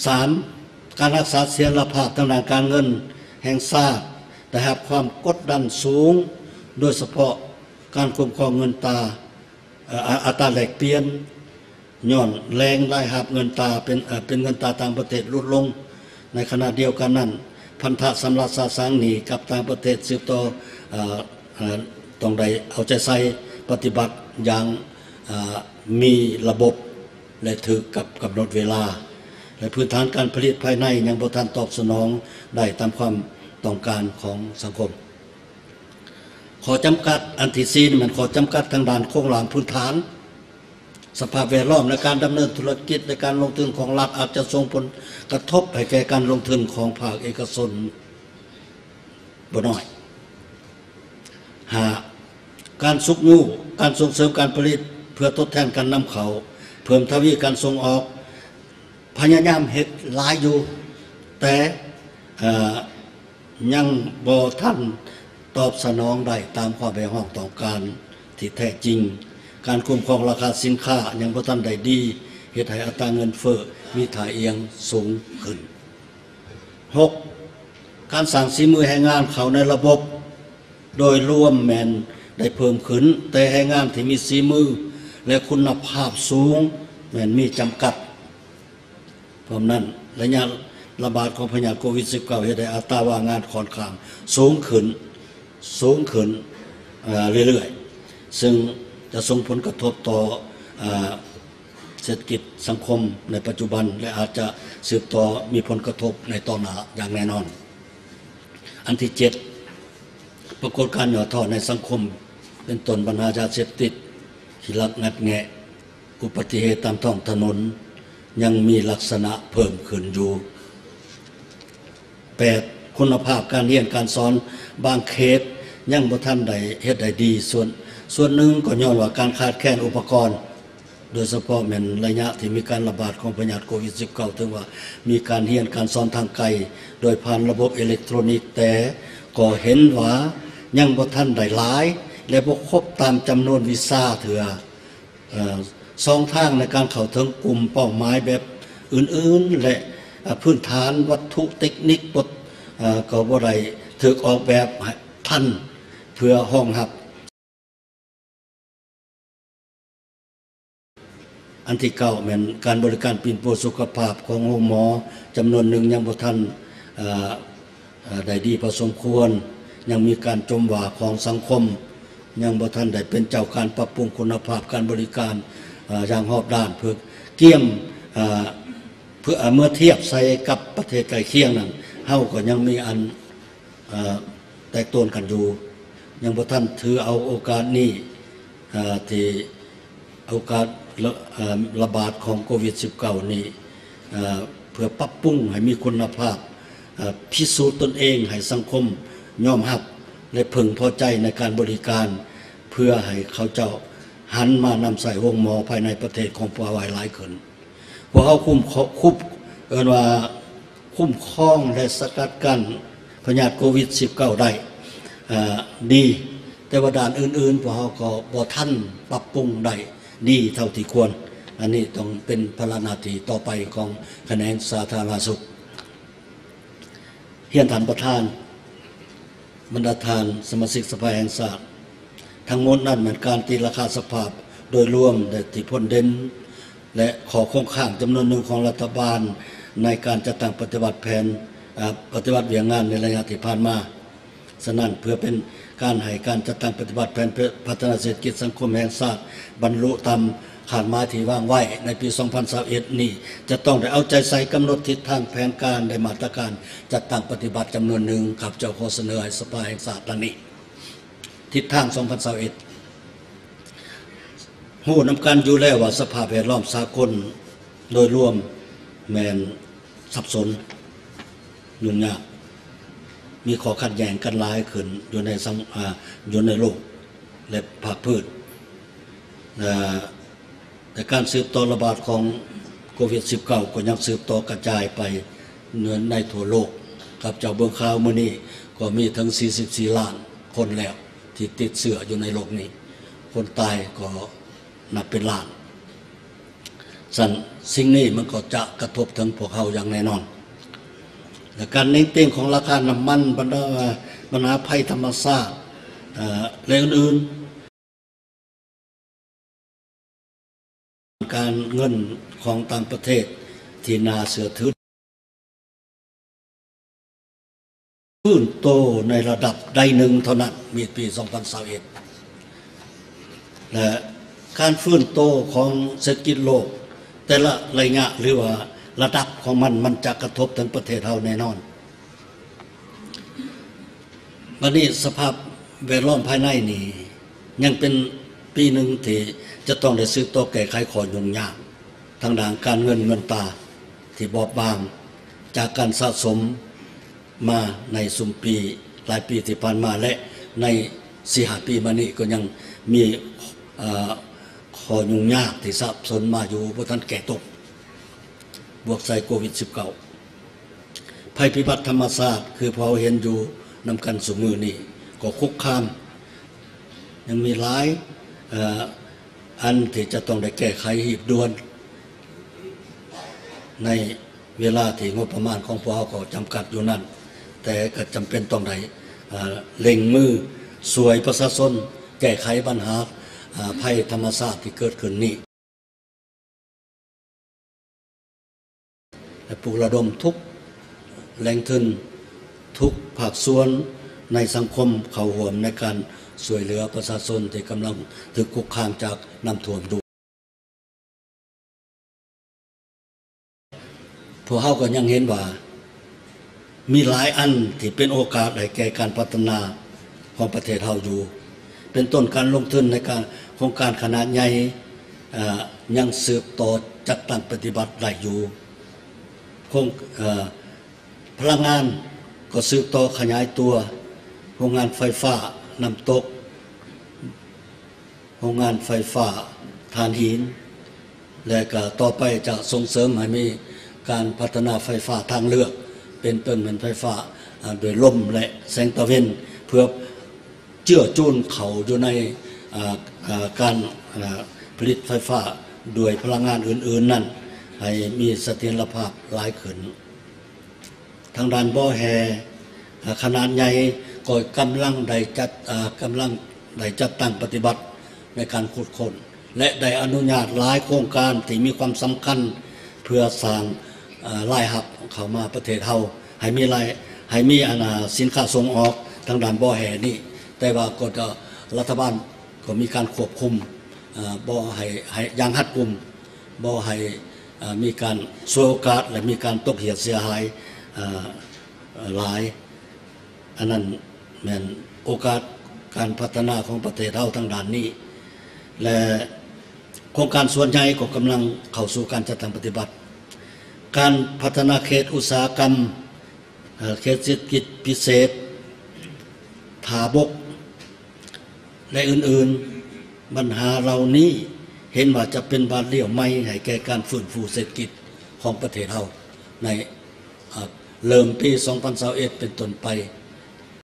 3. การรักษาเสถียรภาพทางด้านการเงินแห่งชาติได้รับความกดดันสูงโดยเฉพาะการคุ้มครองเงินตราอัตราแลกเปลี่ยนย้อนแรงรายรับเงินตราเป็นเงินตราต่างประเทศลดลงในขณะเดียวกันนั้นพันธะสำหรับสะสางหนี้กับต่างประเทศสืบต่อต้องได้เอาใจใส่ปฏิบัติอย่างมีระบบและถือกับกำหนดเวลาและพื้นฐานการผลิตภายในยังบ่ทันตอบสนองได้ตามความต้องการของสังคมขอจำกัดอันที่ 4มันขอจำกัดทางด้านโครงหลังพื้นฐานสภาพแวดล้อมในการดำเนินธุรกิจในการลงทุนของรัฐอาจจะส่งผลกระทบให้แก่การลงทุนของภาคเอกชนบ่น้อยการสุกงูการส่งเสริมการผลิตเพื่อทดแทนการนำเข้าเพิ่มทวีการส่งออกพยายามเฮ็ดหลายอยู่แต่ยังบ่ทันตอบสนองได้ตามความเป็นห้องต้องการที่แท้จริงการคุ้มครองราคาสินค้ายังบ่ทันได้ดีเฮ็ดให้อัตราเงินเฟ้อมีท่าเอียงสูงขึ้น 6. การสร้างฝีมือแรงงานเข้าในระบบโดยรวมแม่นได้เพิ่มขึ้นแต่แรงงานที่มีฝีมือและคุณภาพสูงแม่นมีจำกัดเพราะนั้นระยะระบาดของพยาธิโควิด -19 เฮ็ดให้อัตราว่างงานค่อนข้างสูงขึ้นเรื่อยๆซึ่งจะส่งผลกระทบต่อเศรษฐกิจสังคมในปัจจุบันและอาจจะสืบต่อมีผลกระทบในต่อหน้าอย่างแน่นอนอันที่ 7 ปรากฏการณ์หย่อท้อในสังคมเป็นต้นปัญหายาเสพติดที่ลักงัดแงะอุบัติเหตุตามท้องถนนยังมีลักษณะเพิ่มขึ้นอยู่ 8. คุณภาพการเรียนการสอนบางเขตยังบ่ทันได้เฮ็ดได้ดีส่วนหนึ่งก็ย้อนว่าการขาดแคลนอุปกรณ์โดยเฉพาะแม่นระยะที่มีการระบาดของพยาธิโควิด -19 ถึงว่ามีการเรียนการสอนทางไกลโดยผ่านระบบอิเล็กทรอนิกส์แต่ก็เห็นว่ายังบ่ทันได้หลายและบ่ครบตามจำนวนวีซ่าเถื่อ2 ทางในการเข้าถึงกลุ่มเป้าหมายแบบอื่นๆและพื้นฐานวัตถุเทคนิคก็บ่ได้ถูกออกแบบทันเพื่อรองรับอันที่ 9แม่นการบริการปิ่นโตสุขภาพของโรงหมอจำนวนหนึ่งยังบ่ทันได้ดีพอสมควรยังมีการจมหว่าของสังคมยังบ่ทันได้เป็นเจ้าการปรับปรุงคุณภาพการบริการอย่างรอบด้านเพื่อเกี่ยมเพื่อเมื่อเทียบใส่กับประเทศใกล้เคียงนั้นเฮาก็ยังมีอันแตกต่างกันอยู่ยังบ่ทันถือเอาโอกาสนี้ที่โอกาสระบาดของโควิด -19 นี้เพื่อปรับปรุงให้มีคุณภาพพิสูจน์ตนเองให้สังคมยอมรับและพึงพอใจในการบริการเพื่อให้เขาเจ้าหันมานำใส่โรงหมอภายในประเทศของพวกเราหลายขึ้นพวกเขาคุ้มครองและสกัดกั้นพยาธิโควิด -19 ได้ดีแต่ว่าด้านอื่นๆพวกเขาก็บ่ทันปรับปรุงได้ดีเท่าที่ควรอันนี้ต้องเป็นภาระหน้าที่ต่อไปของแขนงสาธารณสุขเฮียนท่านประธานบรรดาท่านสมาชิกสภาแห่งชาติทั้งหมดนั้นเหมือนการตีราคาสภาพโดยรวมแต่ที่พ้นเด่นและขอคงข้างจำนวนหนึ่งของรัฐบาลในการจัดตั้งปฏิบัติแผนปฏิบัติเวียงงานในระยะที่ผ่านมาฉะนั้นเพื่อเป็นการให้การจัดตั้งปฏิบัติแผนพัฒนาเศรษฐกิจสังคมแห่งชาติบรรลุตามขาดหมายที่วางไว้ในปี 2021 นี้จะต้องได้เอาใจใส่กำหนดทิศทางแผนการในมาตรการจัดตั้งปฏิบัติจำนวนหนึ่งกับเจ้าขอเสนอให้สภาแห่งชาติดังนี้ทิศทาง 2021 ฮู้นำกันอยู่แล้วว่าสภาพแวดล้อมสากลโดยรวมแม่นสับสนยุ่งยากมีข้อขัดแย้งกันหลายขึ้นอยู่ในโลกและภาคพืชแต่การสืบต่อระบาดของโควิด -19 ก็ยังสืบต่อกระจายไปในทั่วโลกกับเจ้าเบิ่งข่าวมื้อนี้ก็มีถึง44 ล้านคนแล้วที่ติดเชื้ออยู่ในโลกนี้คนตายก็นับเป็นล้านสิ่งนี้มันก็จะกระทบถึงพวกเขาอย่างแน่นอนและการเน้นเต้งของราคาน้ำมันปัญหาภัยธรรมชาติและอื่นๆการเงินของต่างประเทศที่น่าเชื่อถือฟื้นโตในระดับใดหนึ่งเท่านั้นมีปี 2021 และการฟื้นโตของเศรษฐกิจโลกแต่ละระยะหรือว่าระดับของมันจะกระทบถึงประเทศเราแน่นอนวันนี้สภาพแวดล้อมภายในนี่ยังเป็นปีหนึ่งที่จะต้องได้ซื้อโตแก้ไขขอยุ่งยากทางด้านการเงินตาที่บอบบางจากการสะสมมาในสุมปีหลายปีที่ผ่านมาและใน 4-5 ปีมานี้ก็ยังมีขอยุ่งยากที่สับสนมาอยู่เพราะท่านแก่ตกบวกใส่โควิด -19 ภัยพิบัติธรรมชาติคือพอเห็นอยู่นำกันสมือนี่ก็คุกคามยังมีหลายอันที่จะต้องได้แก้ไขหีบด่วนในเวลาที่งบประมาณของพวกเราก็จำกัดอยู่นั่นแต่ก็จำเป็นต้องได้เล็งมือสวยประชาชนแก้ไขปัญหาภัยธรรมชาติที่เกิดขึ้นนี้และปลุกระดมทุกแหล่งทุนทุกภาคส่วนในสังคมเข้าร่วมในการช่วยเหลือประชาชนที่กำลังถูกคุกคามจากน้ำท่วมดูพวกเขาก็ยังเห็นว่ามีหลายอันที่เป็นโอกาสในแก่การพัฒนาของประเทศเราอยู่เป็นต้นการลงทุนในการโครงการขนาดใหญ่ยังสืบต่อจัดตั้งปฏิบัติได้อยู่พลังงานก็สืบต่อขยายตัวโรงงานไฟฟ้าน้ำตกโรงงานไฟฟ้าถ่านหินและก็ต่อไปจะส่งเสริมให้มีการพัฒนาไฟฟ้าทางเลือกเป็นต้นเหมือนไฟฟ้าโดยลมและแสงตะเวนเพื่อเจือจูนเขาอยู่ในการผลิตไฟฟ้าด้วยพลังงานอื่นๆนั่นให้มีเสถียรภาพหลายขึ้นทางด้านบ่อแห่ขนาดใหญ่ก็กำลังได้จัดตั้งปฏิบัติในการขุดค้นและได้อนุญาตหลายโครงการที่มีความสำคัญเพื่อสร้างรายรับเข้ามาประเทศเฮาให้มีสินค้าส่งออกทางด้านบ่อแห่นี่แต่ว่าก็จะรัฐบาลก็มีการควบคุมบ่ให้อย่างรัดกุมบ่ให้มีการฉวยโอกาสและมีการตกเหยียดเสียหายหลายอันนั้นแม่นโอกาสการพัฒนาของประเทศเราทางด้านนี้และโครงการส่วนใหญ่ก็กำลังเข้าสู่การจัดตั้งปฏิบัติการพัฒนาเขตอุตสาหกรรมเขตเศรษฐกิจพิเศษทาบกและอื่นๆปัญหาเหล่านี้เห็นว่าจะเป็นบาดเลี่ยวไม่ให้แก่การฟื้นฟูเศรษฐกิจของประเทศเราในเริ่มปี 2021 เป็นต้นไป